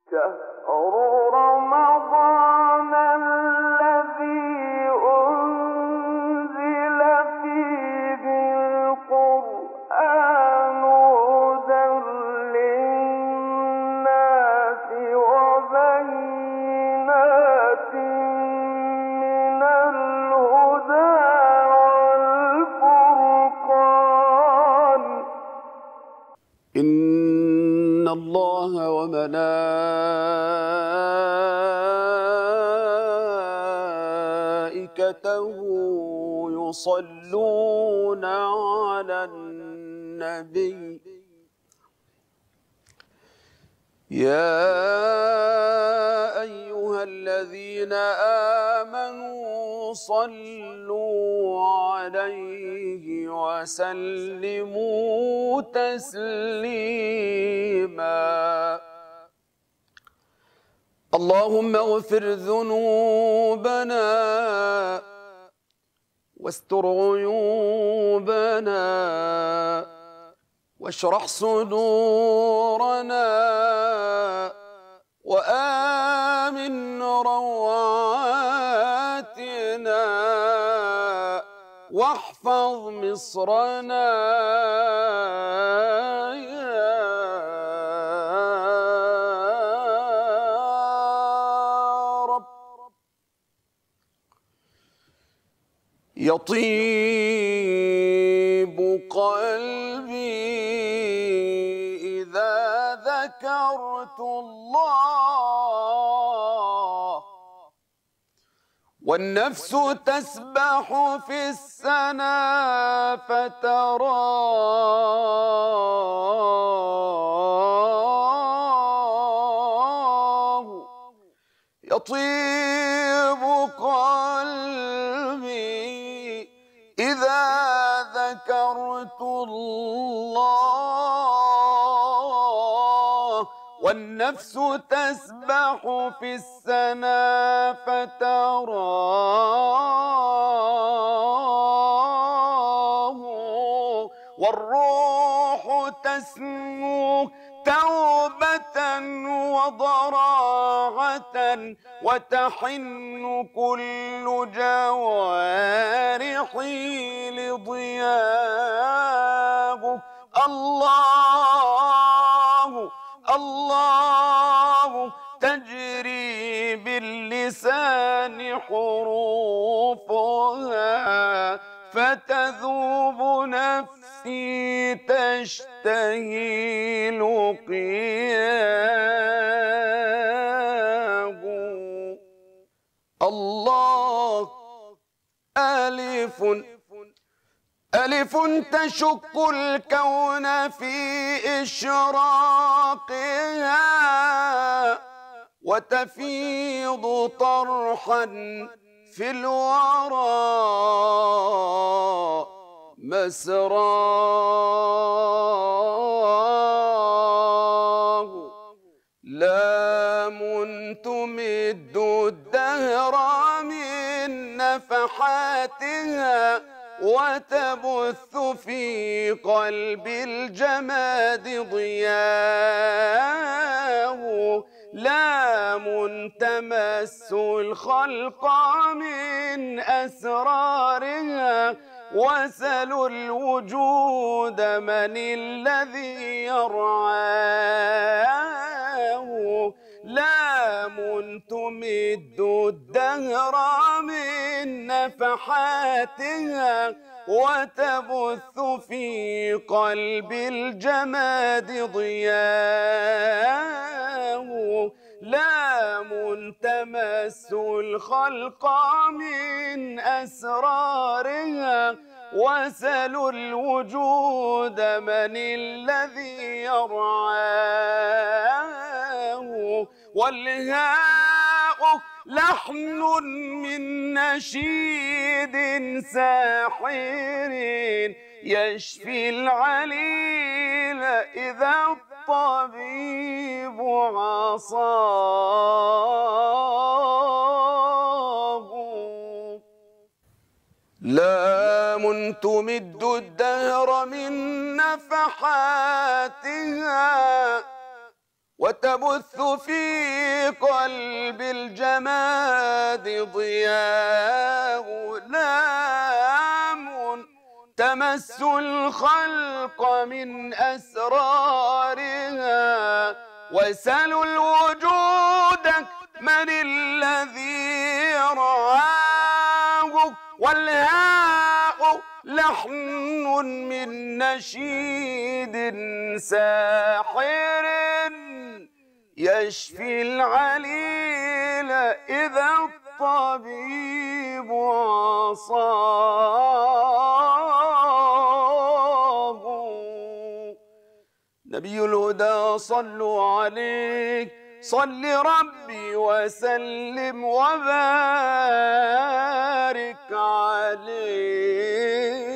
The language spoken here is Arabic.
شهر رمضان الذي أنزل فيه القرآن هدى للناس وبينات من الهدى والفرقان إن الله وملائكته يصلون على النبي يا أيها الذين آمنوا صلوا عليه وسلموا تسليما اللهم اغفر ذنوبنا واستر عيوبنا واشرح صدورنا وآمن روعاتنا واحفظ مصرنا يا رب. يطيب قلبي إذا ذكرت الله والنفس تسبح في السنا فتراه يطيب قلبي إذا ذكرت الله والنفس تسبح في السنا فتراه والروح تسمو توبة وضراعة وتحن كل جوارحي لضياه الله الله تجري باللسان حروفها فتذوب نفسي تشتهي لقياه الله ألف ألف تشق الكون في إشراقها وتفيض طرحا في الورى مسراه لام تمد الدهر من نفحاتها وتبث في قلب الجماد ضياه لام تمس الخلق من أسرارها وسلوا الوجود من الذي يرعاه لام تمد الدهر من نفحاتها وتبث في قلب الجماد ضياه لام تمس الخلق من أسرارها وسلوا الوجود من الذي يرعاه والهاء لحن من نشيد ساحر يشفي العليل إذا الطبيب عصاه لام تمد الدهر من نفحاتها وتبث في قلب الجماد ضياء لام تمس الخلق من أسرارها. واسألوا الوجود من الذي رآه، والهاء لحن من نشيد ساحر يشفي العليل إذا الطبيب عصاه. نبي الهدى صلوا عليك، صل ربي وسلم وبارك عليه.